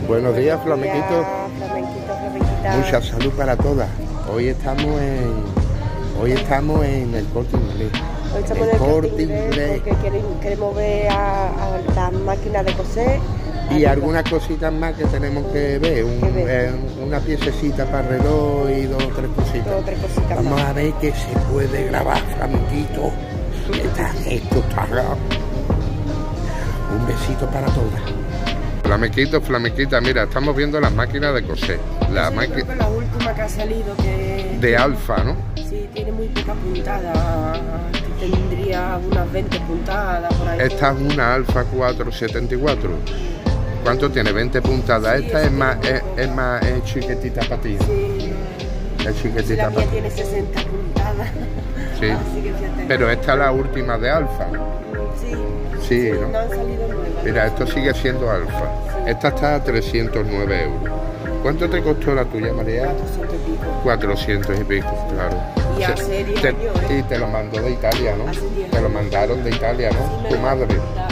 Buenos días, flamenquitos. Flamenquita. Mucha salud para todas. Hoy estamos en el Corte Inglés. Hoy estamos en el Corte Inglés porque queremos ver a las máquinas de coser. Y algunas cositas más que tenemos que ver. Una piececita para reloj y dos o tres cositas. Vamos a ver que se puede grabar, flamenquitos. Esto está grabado. Un besito para todas. Flamenquita, mira, estamos viendo las máquinas de coser. La última que ha salido de Alfa, ¿no? Sí, tiene muy poca puntada. Tendría unas 20 puntadas por ahí. Esta es una Alfa 474. ¿Cuánto tiene? 20 puntadas. Sí, esta es más chiquitita para ti. Sí. Es chiquitita la mía tiene 60 puntadas. Sí. Así que fíjate. Pero esta es la última de Alfa. Sí, ¿no? No han salido nuevas. Mira, esto sigue siendo Alfa. Esta está a 309 euros. ¿Cuánto te costó la tuya, María? 400 y pico. 400 y pico, claro. Y hace 10 años, Y te lo mandó de Italia, ¿no? Te lo mandaron de Italia, ¿no? Sí, tu madre.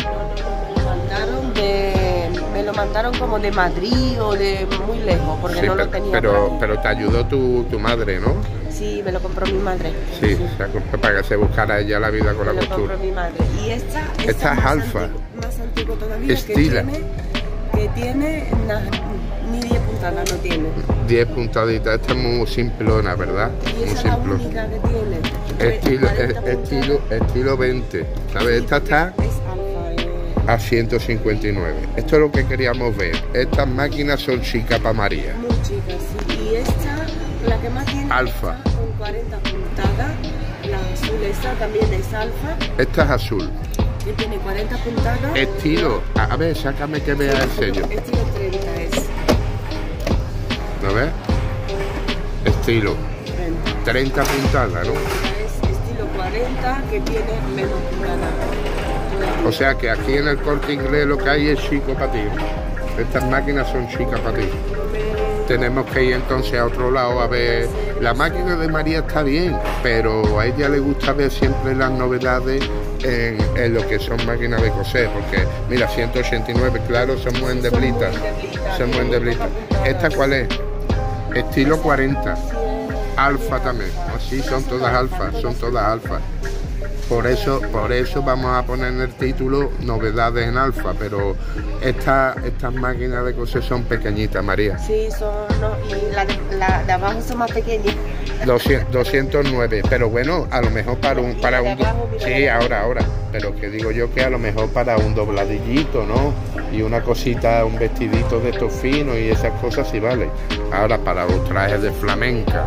Me lo mandaron como de Madrid o de muy lejos, porque no lo tenía. Pero te ayudó tu madre, ¿no? Sí, me lo compró mi madre. Sí, para que se buscara ella la vida con la costura. Me lo compró mi madre. Y esta es Alfa. Más antiguo todavía. Estila. Que tiene ni 10 puntadas, no tiene. 10 puntaditas. Esta es muy simplona, ¿verdad? Y esa es la única que tiene. Estilo 20. ¿Sabes? Sí, esta está a 159. Esto es lo que queríamos ver. Estas máquinas son chicas para María. Muy chicas, sí. Y esta, la que más tiene, Alfa. Con 40 puntadas. La azul esta también es Alfa. Esta es azul. Que tiene 40 puntadas. Estilo. A ver, sácame que vea el sello. Estilo 30 es. ¿No ves? Estilo 30 puntadas, ¿no? Es estilo 40 que tiene menos puntadas. O sea que aquí en el Corte Inglés lo que hay es chico para ti. Estas máquinas son chicas para ti. Tenemos que ir entonces a otro lado a ver. La máquina de María está bien, pero a ella le gusta ver siempre las novedades en lo que son máquinas de coser, porque mira, 189, claro, son muy endeblitas. Son muy endeblitas. ¿Esta cuál es? Estilo 40. Alfa también. Así son todas alfas, Por eso vamos a poner en el título novedades en Alfa, pero estas máquinas de coser son pequeñitas, María. Sí, y la de abajo son más pequeñas. 209, pero bueno, a lo mejor para un sí, ahora, pero que digo yo que a lo mejor para un dobladillito, ¿no? Y una cosita, un vestidito de estos finos y esas cosas sí vale. Ahora para los trajes de flamenca.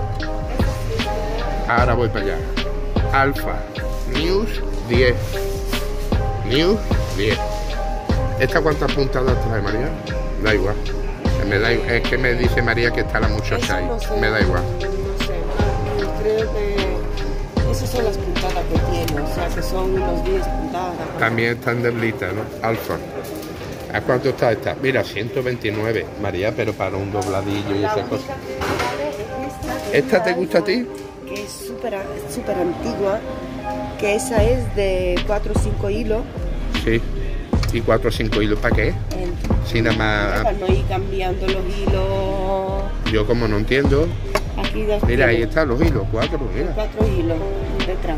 Ahora voy para allá. Alfa. News 10. News 10. ¿Esta cuántas puntadas trae, María? Da igual. Es que me dice María que está la muchacha ahí. Me da igual. No sé. Creo que esas son las puntadas que tiene. O sea, que son unos 10 puntadas. También están deblitas, ¿no? Alfa. ¿A cuánto está esta? Mira, 129, María, pero para un dobladillo y esas cosas. ¿Esta te gusta a ti? Que es súper antigua. Que esa es de 4 o 5 hilos. Sí. ¿Y 4 o 5 hilos para qué? Si nada más. Para no ir cambiando los hilos. Yo como no entiendo. Aquí mira, ahí están los hilos, 4, mira. 4 hilos detrás.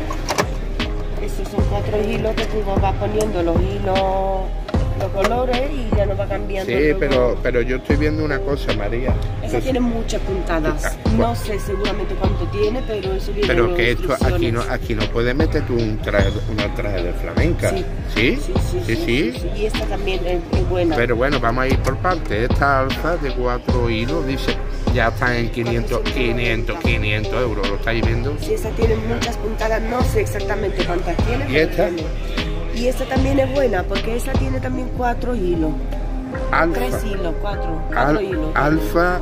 Estos son 4 hilos que tú vas poniendo los hilos, los colores y ya no va cambiando. Sí, pero yo estoy viendo una cosa, María. Esa tiene muchas puntadas. No sé seguramente cuánto tiene, pero eso viene. Pero que esto aquí no puedes meter tú una traje de flamenca. Sí. ¿Sí? Y esta también es buena. Pero bueno, vamos a ir por partes. Esta Alfa de 4 hilos dice ya está en 500 euros. ¿Lo estáis viendo? Sí, esta tiene muchas puntadas. No sé exactamente cuántas tiene. ¿Y esta? Y esta también es buena porque esta tiene también 4 hilos. Alfa. 3 hilos, 4 hilos. Alfa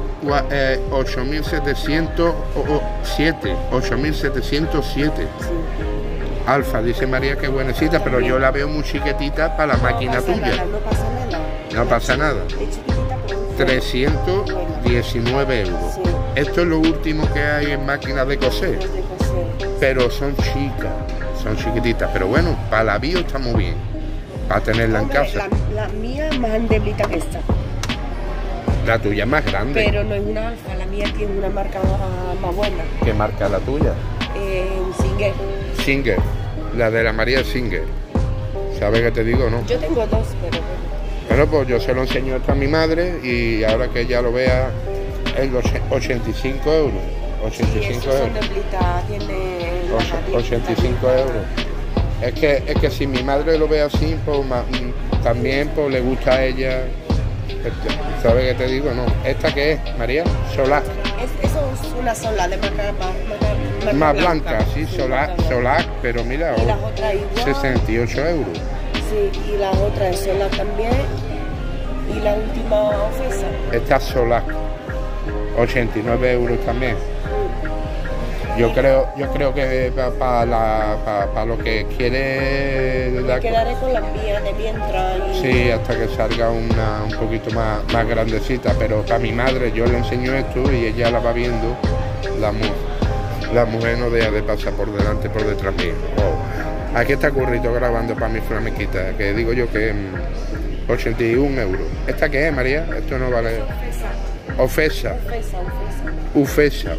8707. 8707. Sí. Alfa, dice María que buenecita, pero yo la veo muy chiquitita para la máquina tuya. No pasa nada. Es chiquitita, pero 319 euros. Sí. Esto es lo último que hay en máquinas de coser. Pero son chicas. Son chiquititas, pero bueno, para la bio está muy bien. Para tenerla en casa. La mía es más endeblita que esta. La tuya es más grande. Pero no es una Alfa, la mía tiene una marca más buena. ¿Qué marca la tuya? Un Singer. Singer. La de la María Singer. ¿Sabes qué te digo, no? Yo tengo dos, pero Bueno, pues yo se lo enseño esto a mi madre y ahora que ella lo vea es 85 euros. 85 euros. Son de plita, tiene 85 euros. Es que si mi madre lo ve así, pues también pues, le gusta a ella. ¿Sabes qué te digo? No. ¿Esta qué es, María? Solac. Eso es una sola de marca Más blanca, sí, Solac, pero mira, y las otras igual. 68 euros. Sí, y las otras es Solac también. Y la última Ofesa. Esta es Solac, 89 euros también. Yo creo que para lo que quiere... Me quedaré con las mías de mientras. Sí, hasta que salga un poquito más grandecita, pero para mi madre yo le enseño esto y ella la va viendo. La mujer no deja de pasar por delante, por detrás mío. Oh. Aquí está Currito grabando para mi flamenquita, que digo yo que 81 euros. ¿Esta qué es, María? Esto no vale... Ofesa. Ufesa.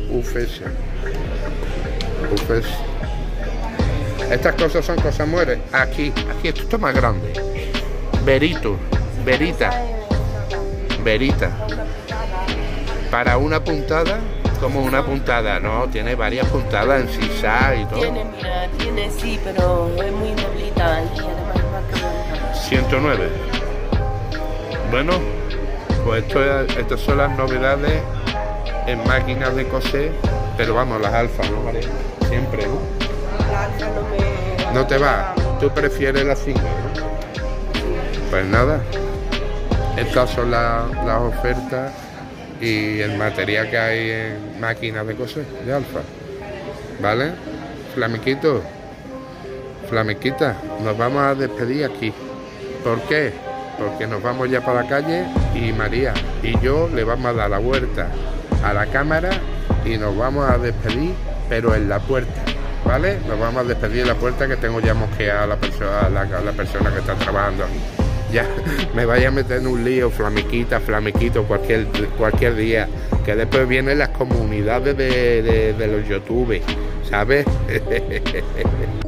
Estas cosas son cosas mueres. Aquí esto está más grande. Verita. Para una puntada, como una puntada, no, tiene varias puntadas en zigzag y todo. Tiene sí, pero es muy noblita y además es más que 109. Bueno, pues estas son las novedades en máquinas de coser, pero vamos, las Alfa, ¿no, María? Siempre, ¿no? La Alfa no me... No te va, tú prefieres la Singer, ¿no? Pues nada, estas son las ofertas y el material que hay en máquinas de coser de Alfa, ¿vale? Flamenquita, nos vamos a despedir aquí. ¿Por qué? Porque nos vamos ya para la calle y María y yo le vamos a dar la vuelta a la cámara y nos vamos a despedir, pero en la puerta, ¿vale? Nos vamos a despedir en la puerta, que tengo ya mosqueada a la persona que está trabajando aquí. Ya me vaya a meter en un lío, flamenquito, cualquier día, que después vienen las comunidades de los youtubers, ¿sabes?